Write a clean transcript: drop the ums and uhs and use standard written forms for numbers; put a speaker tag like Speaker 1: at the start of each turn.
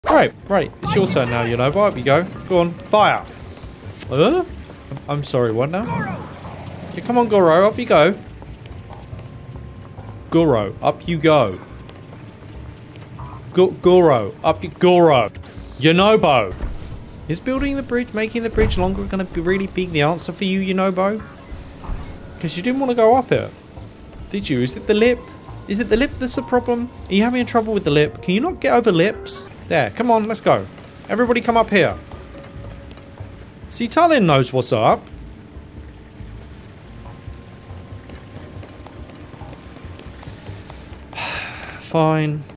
Speaker 1: Right. It's your turn now, Yunobo. Up you go. Go on. Fire. I'm sorry, what now? Okay, come on, Goro. Up you go. Goro. Up you go. Goro. Up you... Goro. Yunobo. Is building the bridge, making the bridge longer, going to really be the answer for you, Yunobo? Because you didn't want to go up it. Did you? Is it the lip? Is it the lip that's the problem? Are you having trouble with the lip? Can you not get over lips? There, come on, let's go. Everybody come up here. See, Talin knows what's up. Fine.